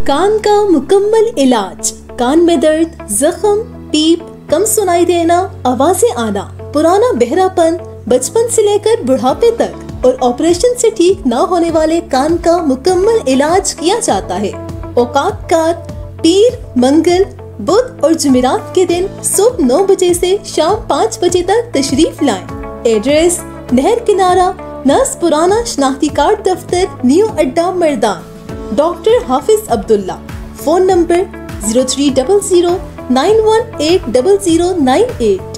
कान का मुकम्मल इलाज। कान में दर्द, जख्म, पीप, कम सुनाई देना, आवाजें आना, पुराना बहरापन, बचपन से लेकर बुढ़ापे तक और ऑपरेशन से ठीक न होने वाले कान का मुकम्मल इलाज किया जाता है। औकात पीर, मंगल, बुध और जुमेरात के दिन सुबह 9 बजे से शाम 5 बजे तक तशरीफ लाएं। एड्रेस: नहर किनारा, नस पुराना शनाख्ती कार्ड दफ्तर, न्यू अड्डा, Mardan. Doctor Hafiz Abdullah. Phone number 0300 918 0098।